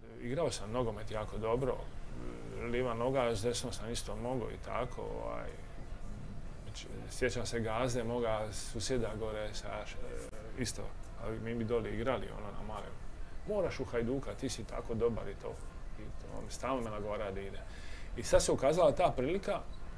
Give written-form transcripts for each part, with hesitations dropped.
igrao sam nogomet jako dobro. Liva noga, s desnom sam isto mogao i tako. Sjećam se Gazde, moga susjeda gore isto, ali mi bi doli igrali na male. Moraš u Hajduka, ti si tako dobar i to. On stalno me nagovara da ide. I sad se ukazala ta prilika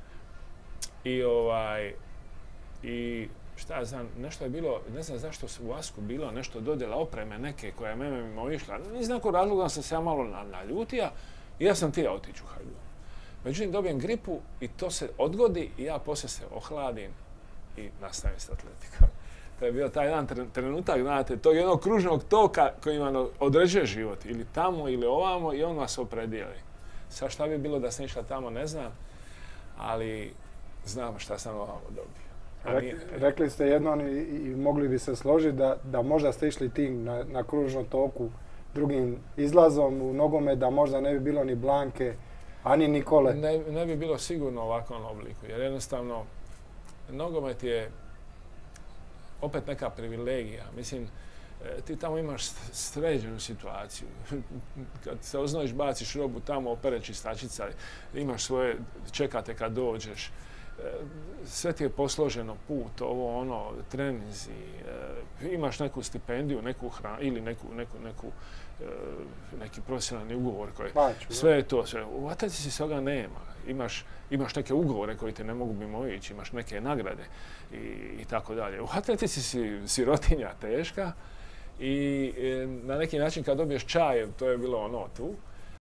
i šta ja znam, nešto je bilo, ne znam zašto u Asku bilo nešto dodjela opreme neke koja je mene mimo išla. Iz nekog razloga sam se ja malo naljutija i ja sam htio otići u Hajduk. Međutim, dobijem gripu i to se odgodi i ja poslije se ohladim i nastavim s atletikom. To je bio taj jedan trenutak, znate, tog jednog kružnog toka koji vam određuje život. Ili tamo ili ovamo i on vas opredijeli. Sad šta bi bilo da sam išla tamo, ne znam, ali znam šta sam ovamo dobio. Rekli ste jednom i mogli bi se složiti da možda ste išli tim na kružnom toku drugim izlazom u nogomet, da možda ne bi bilo ni Blanke, ani Nikole. Ne bi bilo sigurno u ovakvom obliku, jer jednostavno nogomet je opet neka privilegija. Mislim, ti tamo imaš sređenu situaciju. Kad se oznojiš, baciš robu tamo, opere čistačica, imaš svoje, čekate kad dođeš. Sve ti je posloženo, put, ovo, ono, treninzi, imaš neku stipendiju, neku hranu ili neki profesionalni ugovor koji... Sve je to, sve. U atletici se toga nema. Imaš neke ugovore koji te ne mogu mimo ići, imaš neke nagrade i tako dalje. U atletici si sirotinja teška i na neki način kad dobiješ čaj, to je bilo ono tu,